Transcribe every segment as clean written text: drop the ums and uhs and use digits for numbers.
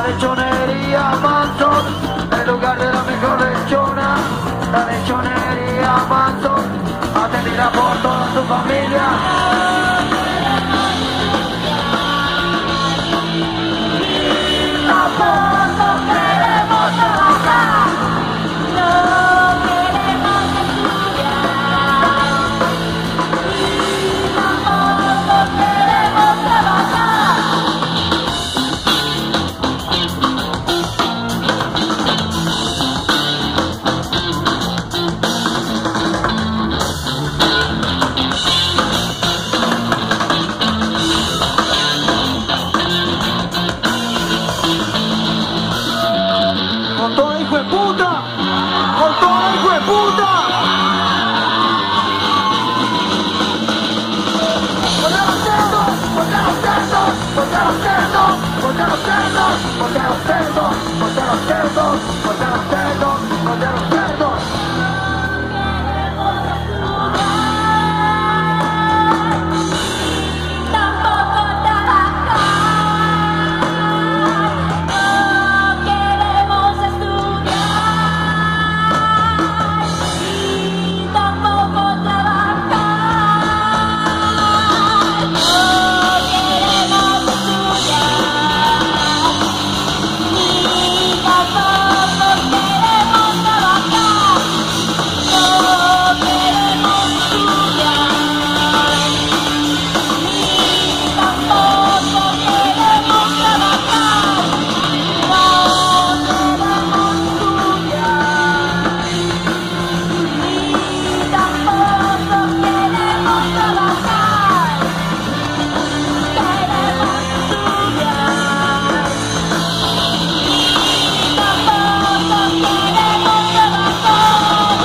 lechonería Manson, el lugar de la mejor lechona. La lechonería Manson, atendida por toda su familia. Tampoco queremos trabajar, no queremos estudiar. Tampoco queremos trabajar. ¡Con todo, hijo de puta! ¡Con todo, hijo de puta! ¡Contra los cerdos! ¡Contra los cerdos! ¡Contra los cerdos! ¡Contra los cerdos! ¡Contra los cerdos! ¡Contra los cerdos! ¡Contra los cerdos! ¡Contra los cerdos! Tampoco trabajar, no queremos estudiar. Y tampoco trabajar, no queremos estudiar. Y tampoco queremos trabajar, no queremos estudiar. Tampoco queremos trabajar, no queremos estudiar. Tampoco queremos trabajar, queremos estudiar. Tampoco queremos trabajar,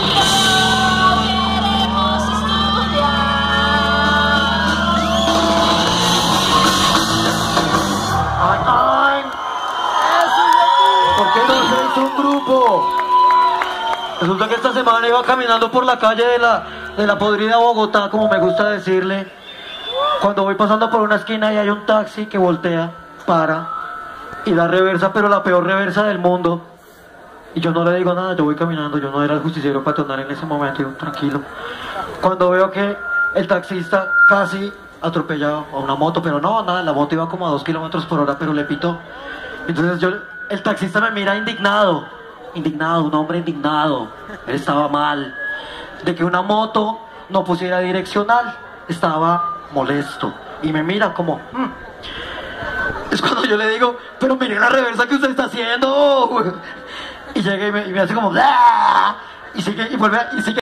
¡Ay! ¿Por qué no se hizo un grupo? Resulta que esta semana iba caminando por la calle de la podrida Bogotá, como me gusta decirle. Cuando voy pasando por una esquina y hay un taxi que voltea, para y da reversa, pero la peor reversa del mundo. Y yo no le digo nada, yo voy caminando, yo no era el justiciero patronal en ese momento, yo tranquilo. Cuando veo que el taxista casi atropellado a una moto, pero no, nada, la moto iba como a 2 kilómetros por hora, pero le pitó. Entonces el taxista me mira indignado, un hombre indignado. Él estaba mal de que una moto no pusiera direccional, estaba molesto y me mira como es cuando yo le digo, pero mire la reversa que usted está haciendo. Y llega y me hace como y sigue y vuelve y sigue